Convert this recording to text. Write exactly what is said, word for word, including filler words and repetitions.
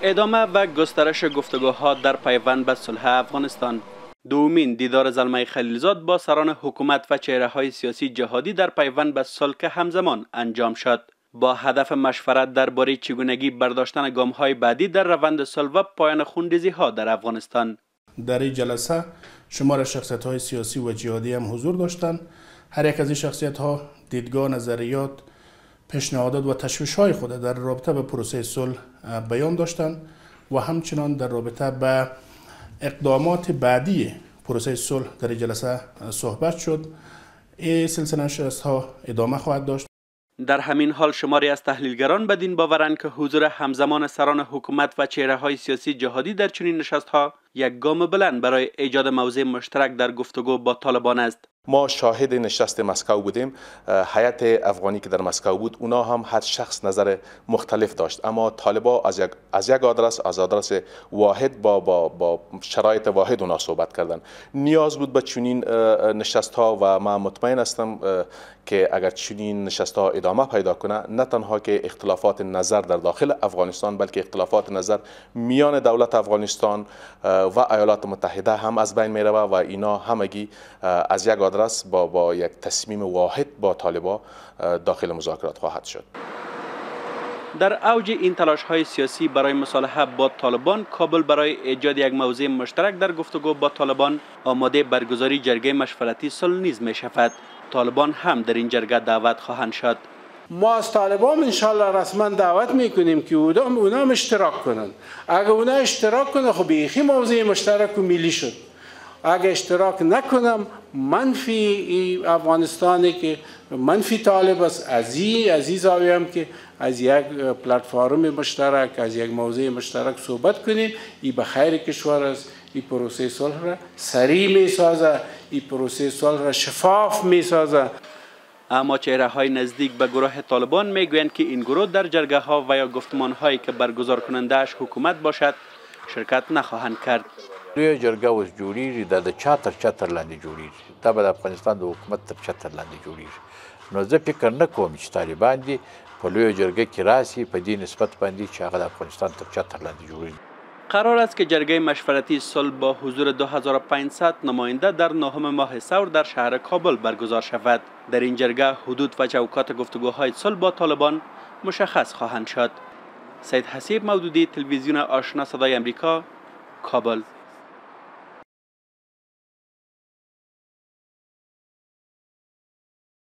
ادامه و گسترش گفتگوها در پیوند به صلح افغانستان. دومین دیدار زلمه خلیلزاد با سران حکومت و چهره‌های سیاسی جهادی در پیوند به صلح که همزمان انجام شد با هدف مشورت درباره چگونگی برداشتن گام‌های بعدی در روند صلح و پایان خونریزی‌ها در افغانستان. در این جلسه شمار شخصیت‌های سیاسی و جهادی هم حضور داشتند. هر یک از این شخصیت‌ها دیدگاه، نظریات، پیشنهادات و تشویش‌های خود در رابطه به پروسه صلح بیان داشتند و همچنان در رابطه به اقدامات بعدی پروسه صلح در جلسه صحبت شد. این سلسله نشست‌ها ادامه خواهد داشت. در همین حال شماری از تحلیلگران بدین باورند که حضور همزمان سران حکومت و چهره‌های سیاسی جهادی در چنین نشست‌ها یک گام بلند برای ایجاد موضع مشترک در گفتگو با طالبان است. ما شاهد نشست مسکو بودیم. هیئت افغانی که در مسکو بود اونا هم هر شخص نظر مختلف داشت، اما طالبا از یک از یک آدرس از آدرس واحد با با با شرایط واحد اونا صحبت کردن. نیاز بود به چنین نشست ها و من مطمئن هستم که اگر چنین نشست ها ادامه پیدا کنه، نه تنها که اختلافات نظر در داخل افغانستان بلکه اختلافات نظر میان دولت افغانستان و ایالات متحده هم از بین می رود و اینا همگی از یک آدرس با با یک تصمیم واحد با طالبان داخل مذاکرات خواهد شد. در اوج این تلاش‌های سیاسی برای مصالحه با طالبان، کابل برای ایجاد یک موضع مشترک در گفتگو با طالبان آماده برگزاری جرگه مشورتی صلح نیز می‌شود. طالبان هم در این جرگه دعوت خواهند شد. ما از طالبان انشالله رسما دعوت میکنیم که اونا هم اشتراک کنند. اگر اونا اشتراک کنند خب بیخی موضع مشترک و ملی شد. اگر اشتراک نکنم منفی افغانستانی که منفی طالب است، از این از این زاویه هم که از یک پلتفرم مشترک، از یک موضوع مشترک صحبت کنیم، این به خیر کشور است. این پروسه صلح را سریع می سازه، این پروسه صلح را شفاف می سازه. اما چهره های نزدیک به گروه طالبان می گویند که این گروه در جرگه ها و یا گفتمان هایی که برگزار کننده‌اش حکومت باشد شرکت نخواهند کرد. لوی جرګه اوس جوړیږي دا د چاتر چاتر لاندې جوړیږي، دا به د افغانستان د حکومت تر چتر لاندې جوړیږي. نو زه فکر نه کوم چې طالبان دي په لوی جرګه کې راسي په دې نسبت باندې چې هغه د افغانستان تر چتر لاندې جوړیږي. قرار است که جرگه مشورتی صلح با حضور دو هزار و پانصد نماینده در نهم ماه ثور در شهر کابل برگزار شود. در این جرگه حدود و چوکات گفتگوهای صلح با طالبان مشخص خواهند شد. سید حسیب مودودی، تلویزیون آشنا صدای امریکا، کابل.